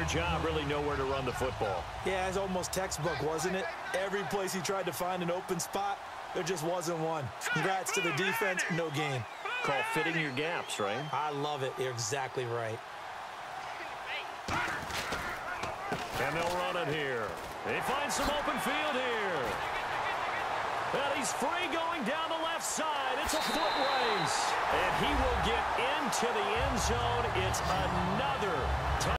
job, really nowhere to run the football. Yeah, it's almost textbook, wasn't it? Every place he tried to find an open spot, there just wasn't one. Congrats to the defense, no gain. Call fitting your gaps, right? I love it. You're exactly right. And they'll run it here. They find some open field here. And he's free going down the left side. It's a foot race. And he will get into the end zone. It's another